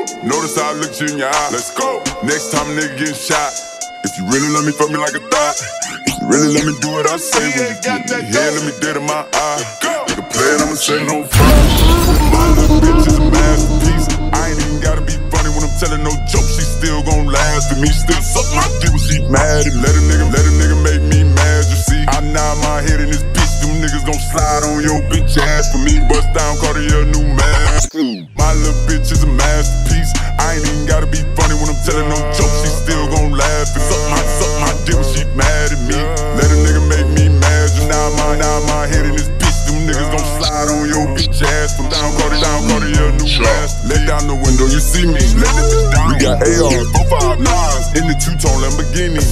Notice how I looked you in your eye. Let's go. Next time a nigga getting shot. If you really love me, fuck me like a thought. If you really let me do what I say, when you get me here, let me dead in my eye. Nigga play it, I'ma say it on fire. My little bitch is a masterpiece. I ain't even gotta be funny when I'm telling no jokes. She still gon' laugh at me. Still suck my dick when she mad. And let a nigga make me mad. You see, I nod my head in this bitch. Them niggas gon' slide on your bitch ass for me. Bust down, Cartier, new mask. My little bitch is a masterpiece. I ain't even gotta be funny when I'm telling no jokes. She still gon' laugh and suck my dick when she mad at me. Let a nigga make me mad. You nod my head in this bitch. Them niggas gon' slide on your bitch ass. From down, Cartier, new mask. Let down the window, you see me. Let the bitch down. We got ARs, 459s in the two-tone Lamborghini.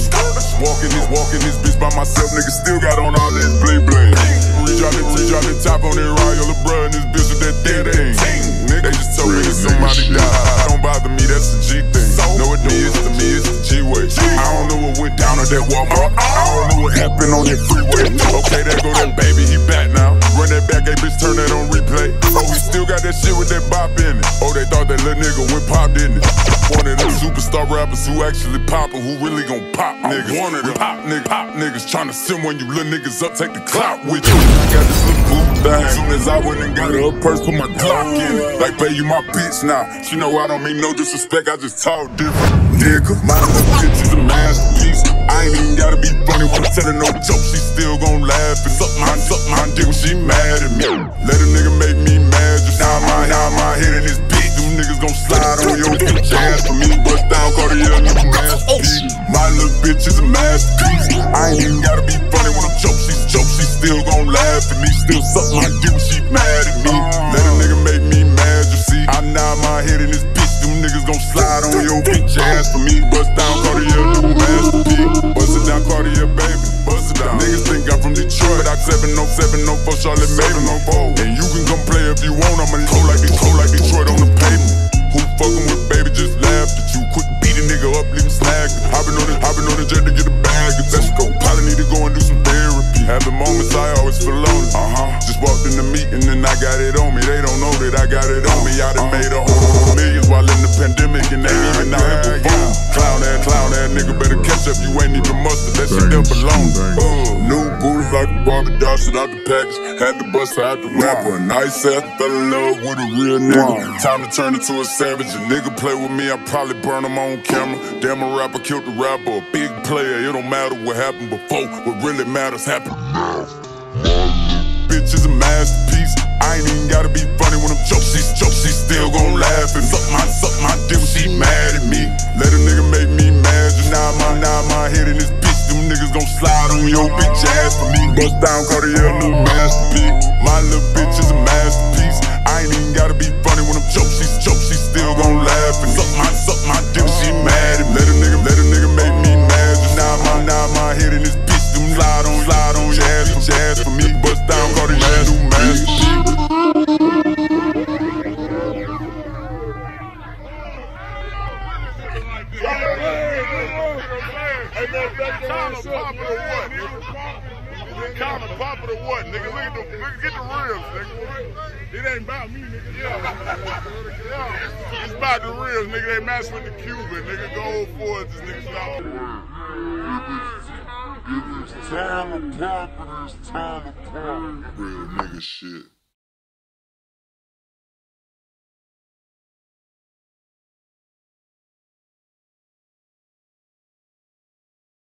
Walking this bitch by myself. Nigga still got on all that bling bling. Drop the top on that ride, your bruh and this bitch with that thing. Nigga, they just told me that somebody died. Don't bother me, that's the G thing. Know it to me, it's the G-way. I don't know what went down on that Walmart. I don't know what happened on that freeway. Okay, there go that baby, he back now. Run that back, hey bitch, turn that on replay. Oh, we still got that shit with that bop in it. Oh, they thought that little nigga went pop, didn't it? One of them superstar rappers who actually poppin', who really gon' pop niggas. One of them pop niggas tryna send one you little niggas up, take the clout with you. I got this little blue thing. As soon as I went and got her purse, put my Glock in it. Like, babe, you my bitch now. She know I don't mean no disrespect, I just talk different. Nigga, my little bitch is a masterpiece. I ain't even gotta be funny when I'm telling no jokes. She still gon' laugh and suck my dick when she mad at me. Let a nigga make me mad. Just nod my head in this bitch. Them niggas gon' slide on your bitch ass for me. Bust down, Cartier, new masterpiece. My little bitch is a masterpiece. I ain't even gotta be funny when I'm joke. She still gon' laugh at me. Still suck my dick when she mad at me. Let a nigga make me mad. You see, I nod my head in this bitch. Them niggas gon' slide on your bitch ass for me. Bust down, Cartier, new masterpiece. Bust it down, Cartier, baby. Bust it down. Niggas think I'm from Detroit. Doc 70704 Charlotte Maven. And you can come play if you want. I'ma cold like Detroit on the pavement. Who fuckin' with baby just laughed at you. Quick beat a nigga up, leave him snagged. Hoppin' on the jet to get a bag. Let's go. Probably need to go and do some therapy. Having moments I always feel lonely. Just walked in the meeting and I got it on me. They don't know that I got it on me. I done made a whole millions while in the pandemic and they even out here perform. Clown ass nigga better catch up. You ain't even mustard. That shit there belong. New booty like a Barbie doll, shit out the package. Had to bust her out the rapper. And I said I fell in love with a real nigga. Time to turn into a savage. A nigga play with me, I probably burn him on camera. Damn, a rapper killed the rapper. A big player, it don't matter what happened before. What really matters happened now. Bitch is a masterpiece. I ain't even gotta be funny when I'm joke. She still gon' laugh and suck my dick when she mad at me. Let a nigga make me mad. You nod my head in this bitch. Them niggas gon' slide on your bitch ass for me. Bust down, Cartier, new masterpiece. My little bitch is a masterpiece. I ain't even gotta be funny when I'm joke. She still gon' laugh and suck my dick when she mad at me. Let a nigga make me mad. You nod my head in this bitch. Them slide on your ass for me. Bust down, Cartier, new masterpiece. Kinda popular what, nigga? Look, get the reels, nigga. It ain't about me, nigga. Yeah. It's about the reels, nigga. They mess with the Cuban, nigga. Go for it, this nigga stop. It is time to pop, it is time to pop. Real nigga shit.